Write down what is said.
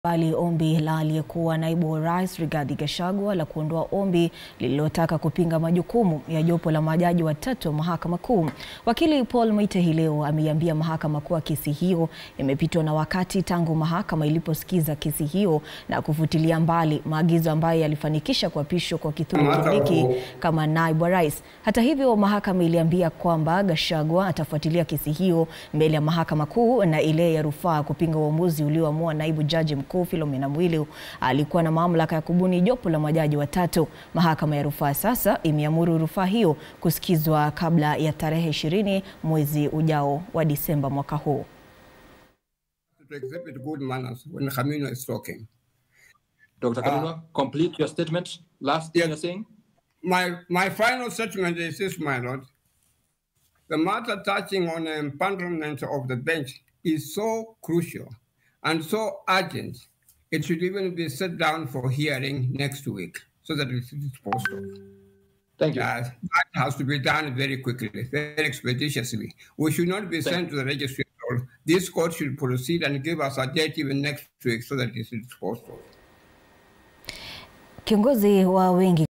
Bali ombi la aliyekuwa Naibu Rais Rigathi Gachagua la kuondoa ombi lililotaka kupinga majukumu ya jopo la majaji watatu wa Mahakama Kuu. Wakili Paul Mwite hii leo ameiambia Mahakama kuwa kesi hiyo imepitwa na wakati tangu Mahakama iliposikiza kesi hiyo na kufutilia mbali maagizo ambayo yalifanikisha kuapishwa kwa Kithure Kindiki kama Naibu Rais. Hata hivyo, Mahakama iliambia kwamba Gachagua atafuatilia kesi hiyo mbele ya Mahakama Kuu na ile ya rufaa kupinga uamuzi ulioamua Naibu Jaji Philomena Mwilu alikuwa na mamlaka ya kubuni jopo la majaji watatu. Mahakama ya rufaa sasa imeamuru rufaa hiyo kusikizwa kabla ya tarehe 20 mwezi ujao wa Disemba mwaka huu. To exhibit good manners when Khamino is talking. Dr. Kanunua, complete your statement. Last thing you're saying? My final statement is this, my lord. The matter touching on the empanelment of the bench is so crucial and so urgent, it should even be set down for hearing next week so that it's disposed of. Thank you. That has to be done very quickly, very expeditiously. We should not be sent to the registry at all. This court should proceed and give us a date even next week so that it's disposed of. Kiongozi wa wengi